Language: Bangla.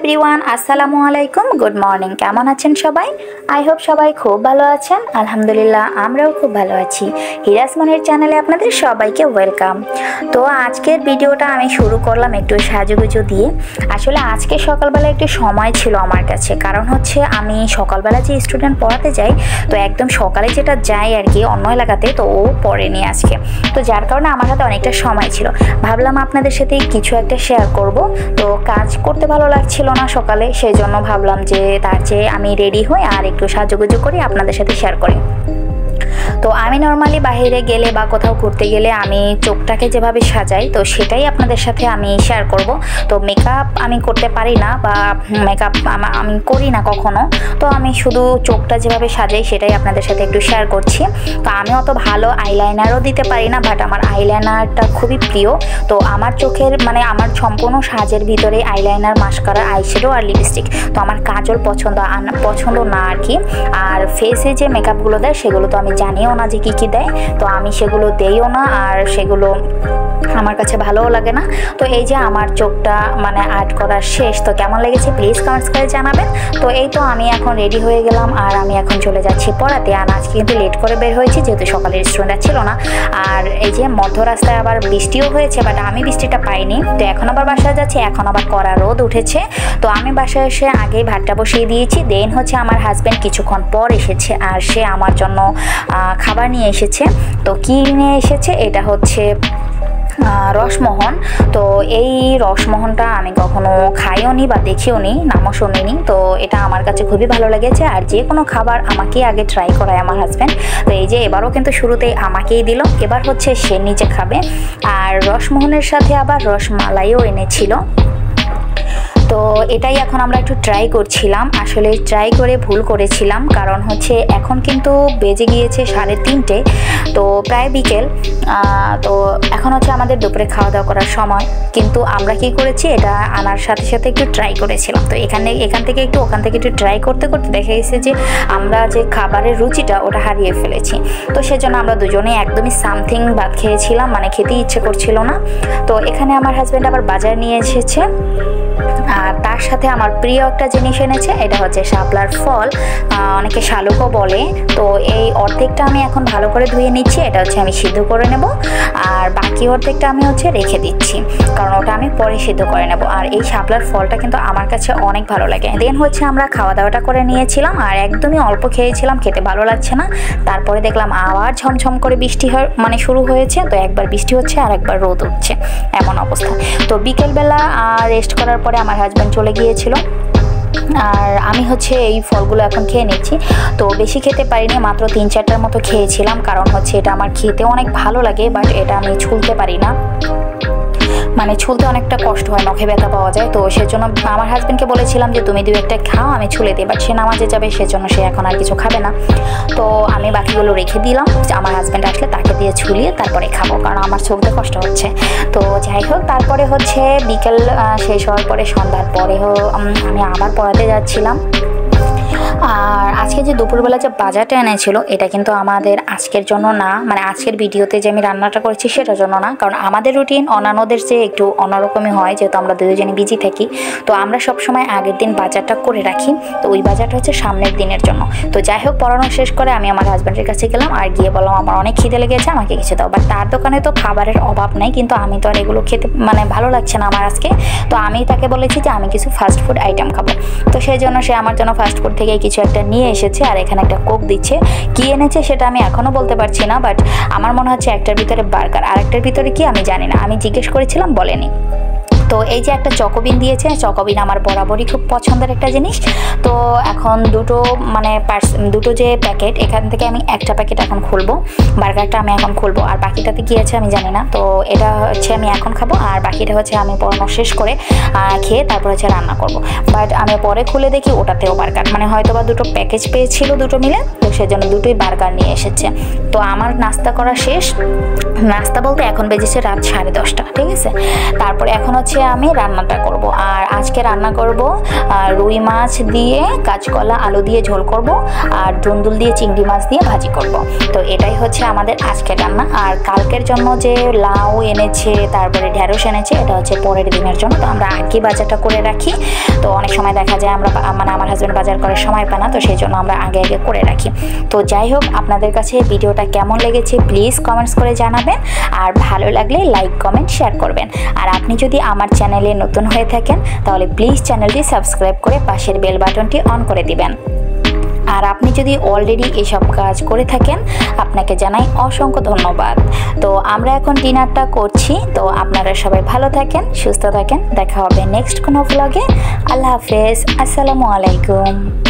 এভরিওয়ান, আসসালামু আলাইকুম, গুড মর্নিং। কেমন আছেন সবাই? আই হোপ সবাই খুব ভালো আছেন। আলহামদুলিল্লাহ, আমরাও খুব ভালো আছি। hira'smonir চ্যানেলে আপনাদের সবাইকে ওয়েলকাম। তো আজকের ভিডিওটা আমি শুরু করলাম একটু সাজুগুজু দিয়ে। আসলে আজকে সকালবেলা একটু সময় ছিল আমার কাছে, কারণ হচ্ছে আমি সকালবেলা যে স্টুডেন্ট পড়াতে যাই, তো একদম সকালে যেটা যাই আর কি অন্য এলাকাতে, তো ও পড়েনি আজকে, তো যার কারণে আমার হাতে অনেকটা সময় ছিল। ভাবলাম আপনাদের সাথে কিছু একটা শেয়ার করব। তো কাজ করতে ভালো লাগছিল না সকালে, সেই জন্য ভাবলাম যে তার চেয়ে আমি রেডি হই আর একটু সাজুগুজু করি, আপনাদের সাথে শেয়ার করি। তো আমি নর্মালি বাইরে গেলে বা কোথাও ঘুরতে গেলে আমি চোখটাকে যেভাবে সাজাই, তো সেটাই আপনাদের সাথে আমি শেয়ার করব। তো মেকআপ আমি করতে পারি না, বা মেকআপ আমি করি না কখনো। তো আমি শুধু চোখটা যেভাবে সাজাই সেটাই আপনাদের সাথে একটু শেয়ার করছি। তো আমি অত ভালো আইলাইনারও দিতে পারি না, বাট আমার আইলাইনারটা খুবই প্রিয়। তো আমার চোখের আমার সম্পূর্ণ সাজের ভিতরে আইলাইনার, মাস্কারা, আইশ্যাডো আর লিপস্টিক। তো আমার কাজল পছন্দ না আর কি। আর ফেসে যে মেকআপগুলো দেয় সেগুলো তো আমি জানিও না যে কী কী দেয়, তো আমি সেগুলো দেইও না, আর সেগুলো আমার কাছে ভালোও লাগে না। তো এই যে আমার চোখটা আর্ট করা শেষ, তো কেমন লেগেছে প্লিজ কমেন্টস করে জানাবেন। তো এই তো আমি এখন রেডি হয়ে গেলাম, আর আমি এখন চলে যাচ্ছি পড়াতে। আর আজকে কিন্তু লেট করে বের হয়েছি, যেহেতু সকালের স্টুডেন্ট ছিল না। আর এই যে মধ্য রাস্তায় আবার বৃষ্টিও হয়েছে, বাট আমি বৃষ্টিটা পাইনি। তো এখন আবার বাসায় যাচ্ছি, এখন আবার কড়া রোদ উঠেছে। তো আমি বাসায় এসে আগেই ভাতটা বসিয়ে দিয়েছি। দেন হচ্ছে আমার হাজব্যান্ড কিছুক্ষণ পর এসেছে, আর সে আমার জন্য খাবার নিয়ে এসেছে। তো কি নিয়ে এসেছে, এটা হচ্ছে রসমোহন। তো এই রসমোহনটা আমি কখনো খাইও নি বা দেখিও নি, নামও শুনিনি। তো এটা আমার কাছে খুবই ভালো লেগেছে। আর যে কোনো খাবার আমাকেই আগে ট্রাই করায় আমার হাজব্যান্ড। তো এই যে এবারও কিন্তু শুরুতেই আমাকেই দিল, এবার হচ্ছে সে নিজে খাবে। আর রসমোহনের সাথে আবার রসমালাইও এনেছিল। তো এটাই এখন আমরা একটু ট্রাই করছিলাম। আসলে ট্রাই করে ভুল করেছিলাম, কারণ হচ্ছে এখন কিন্তু বেজে গিয়েছে 3:30, তো প্রায় বিকেল। তো এখন হচ্ছে আমাদের দুপুরে খাওয়া দাওয়া করার সময়। কিন্তু আমরা কি করেছি, এটা আনার সাথে সাথে একটু ট্রাই করেছিলাম। তো এখান থেকে একটু ওখান থেকে একটু ট্রাই করতে করতে দেখা গেছে যে আমরা যে খাবারের রুচিটা ওটা হারিয়ে ফেলেছি। তো সেজন্য আমরা দুজনেই একদমই সামথিং ভাত খেয়েছিলাম, খেতে ইচ্ছে করছিল না। তো এখানে আমার হাজব্যান্ড আবার বাজার নিয়ে এসেছে, আর তার সাথে আমার প্রিয় একটা জিনিস এনেছে, এটা হচ্ছে শাপলার ফল, অনেকে শালুকও বলে। তো এই অর্ধেকটা আমি এখন ভালো করে ধুয়ে নিচ্ছি, এটা হচ্ছে আমি সিদ্ধ করে নেব। আর বাকি অর্ধেকটা আমি হচ্ছে রেখে দিচ্ছি, কারণ ওটা আমি পরে সিদ্ধ করে নেব। আর এই শাপলার ফলটা কিন্তু আমার কাছে অনেক ভালো লাগে। দেন হচ্ছে আমরা খাওয়া দাওয়াটা করে নিয়েছিলাম, আর একদমই অল্প খেয়েছিলাম, খেতে ভালো লাগছে না। তারপরে দেখলাম আবার ঝমঝম করে বৃষ্টি শুরু হয়েছে। তো একবার বৃষ্টি হচ্ছে আর একবার রোদ উঠছে, এমন অবস্থা। তো বিকেলবেলা রেস্ট করার পরে আমার হাজব্যান্ড চলে গিয়েছিল, আর আমি হচ্ছে এই ফলগুলো এখন খেয়ে নিচ্ছি। তো বেশি খেতে পারিনি, মাত্র 3-4টার মতো খেয়েছিলাম, কারণ হচ্ছে এটা আমার খেতে অনেক ভালো লাগে, বাট এটা আমি ছুলতে পারি না। ছুলতে অনেকটা কষ্ট হয়, নখে ব্যথা পাওয়া যায়। তো সেজন্য আমার হাজব্যান্ডকে বলেছিলাম যে তুমি 2-1টা খাও, আমি ছুলে দিই, বাট সে নামাজে যাবে, সেজন্য সে এখন আর কিছু খাবে না। তো আমি বাকিগুলো রেখে দিলাম, আমার হাজব্যান্ড আসলে তাকে দিয়ে ছুলিয়ে তারপরে খাবো, কারণ আমার ছুলতে কষ্ট হচ্ছে। তো যাই হোক, তারপরে হচ্ছে বিকেল শেষ হওয়ার পরে, সন্ধ্যার পরেও আমি আবার পড়াতে যাচ্ছিলাম। আর আজকে যে দুপুরবেলা যে বাজারটা এনেছিল, এটা কিন্তু আমাদের আজকের জন্য না, আজকের ভিডিওতে যে আমি রান্নাটা করেছি সেটার জন্য না, কারণ আমাদের রুটিন অন্যান্যদের যে একটু অন্যরকমই হয়, যেহেতু আমরা দুজনে বিজি থাকি। তো আমরা সবসময় আগের দিন বাজারটা করে রাখি, তো ওই বাজারটা হচ্ছে সামনের দিনের জন্য। তো যাই হোক, পড়ানো শেষ করে আমি আমার হাজব্যান্ডের কাছে গেলাম, আর গিয়ে বললাম আমার অনেক খিদে লেগেছে, আমাকে কিছু দাও। বাট তার দোকানে তো খাবারের অভাব নেই, কিন্তু আমি তো আর এগুলো খেতে ভালো লাগছে না আমার আজকে। তো আমি তাকে বলেছি যে আমি কিছু ফাস্টফুড আইটেম খাবো। তো সেই জন্য সে আমার জন্য ফাস্টফুড থেকে কিছু একটা নিয়ে এসেছে, আর এখানে একটা কোক দিচ্ছে। কি এনেছে সেটা আমি এখনো বলতে পারছি না, বাট আমার মনে হচ্ছে একটার ভিতরে বার্গার, আর একটার ভিতরে কি আমি জানি না, আমি জিজ্ঞেস করেছিলাম, বলেনি। তো এই যে একটা চকোবিন দিয়েছে, চকোবিন আমার বরাবরই খুব পছন্দের একটা জিনিস। তো এখন দুটো যে প্যাকেট, এখান থেকে আমি একটা প্যাকেট এখন খুলবো, বার্গারটা আমি এখন খুলবো, আর বাকিটাতে কি আছে আমি জানি না। তো এটা হচ্ছে আমি এখন খাবো, আর বাকিটা হচ্ছে আমি পড়ানো শেষ করে খেয়ে তারপর হচ্ছে রান্না করব। বাট আমি পরে খুলে দেখি ওটাতেও বার্গার, হয়তো বা দুটো প্যাকেজ পেয়েছিল দুটো মিলে, তো সেজন্য দুটোই বার্গার নিয়ে এসেছে। তো আমার নাস্তা করা শেষ, নাস্তা বলতে এখন বেজেছে রাত 10:30, ঠিক আছে। তারপরে এখন হচ্ছে আমি রান্নাটা করব। আর আজকে রান্না করব রুই মাছ দিয়ে কাঁচকলা আলু দিয়ে ঝোল করব আর দুন্দুল দিয়ে চিংড়ি মাছ দিয়ে ভাজি করব। তো এটাই হচ্ছে আমাদের আজকের রান্না। আর কালকের জন্য যে লাউ এনেছে, তারপরে ঢেঁড়স এনেছে, এটা হচ্ছে পরের দিনের জন্য। তো আমরা আগে বাজারটা করে রাখি। তো অনেক সময় দেখা যায় আমরা আমার হাজব্যান্ড বাজার করার সময় পায় না, তো সেই জন্য আমরা আগে আগে করে রাখি। তো যাই হোক, আপনাদের কাছে ভিডিওটা কেমন লেগেছে প্লিজ কমেন্টস করে জানাবেন। আর ভালো লাগলে লাইক কমেন্ট শেয়ার করবেন। আর আপনি যদি আমার চ্যানেলে নতুন হয়ে থাকেন তাহলে প্লিজ চ্যানেলটি সাবস্ক্রাইব করে পাশের বেল বাটনটি অন করে দিবেন। আর আপনি যদি অলরেডি এসব কাজ করে থাকেন আপনাকে জানাই অসংখ্য ধন্যবাদ। তো আমরা এখন ডিনারটা করছি। তো আপনারা সবাই ভালো থাকেন, সুস্থ থাকেন। দেখা হবে নেক্সট কোনো ব্লগে। আল্লাহ হাফেজ, আসসালামু আলাইকুম।